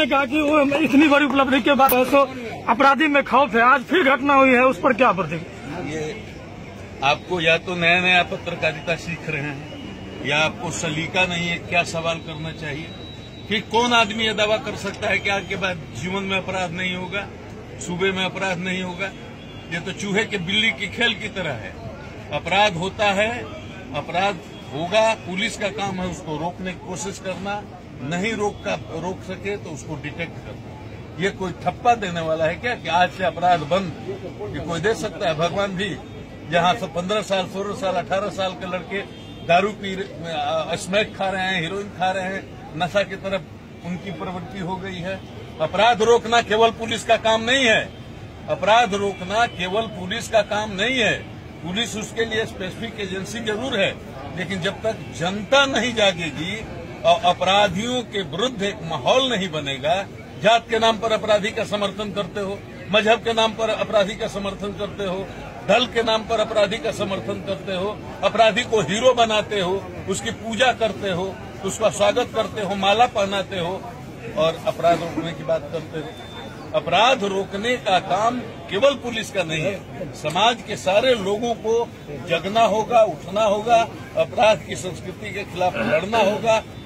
आपने कहा कि वो इतनी बड़ी उपलब्धि के बाद तो अपराधी में खौफ है, आज फिर घटना हुई है, उस पर क्या प्रतिक्रिया? ये आपको या तो नया नया पत्रकारिता सीख रहे हैं या आपको सलीका नहीं है क्या सवाल करना चाहिए। कि कौन आदमी ये दावा कर सकता है कि आज के बाद जीवन में अपराध नहीं होगा, सूबे में अपराध नहीं होगा? ये तो चूहे के बिल्ली की खेल की तरह है। अपराध होता है, अपराध होगा, पुलिस का काम है उसको रोकने की कोशिश करना, नहीं रोक सके तो उसको डिटेक्ट करना। ये कोई ठप्पा देने वाला है क्या कि आज से अपराध बंद? ये कोई दे सकता है? भगवान भी जहां से 15 साल 16 साल 18 साल के लड़के दारू पी स्मैक खा रहे हैं, हीरोइन खा रहे हैं, नशा की तरफ उनकी प्रवृत्ति हो गई है। अपराध रोकना केवल पुलिस का काम नहीं है। अपराध रोकना केवल पुलिस का काम नहीं है। पुलिस उसके लिए स्पेसिफिक एजेंसी जरूर है, लेकिन जब तक जनता नहीं जागेगी और अपराधियों के विरुद्ध एक माहौल नहीं बनेगा, जात के नाम पर अपराधी का समर्थन करते हो, मजहब के नाम पर अपराधी का समर्थन करते हो, दल के नाम पर अपराधी का समर्थन करते हो, अपराधी को हीरो बनाते हो, उसकी पूजा करते हो, उसका स्वागत करते हो, माला पहनाते हो और अपराध रोकने की बात करते हो। अपराध रोकने का काम केवल पुलिस का नहीं है, समाज के सारे लोगों को जगना होगा, उठना होगा, अपराध की संस्कृति के खिलाफ लड़ना होगा।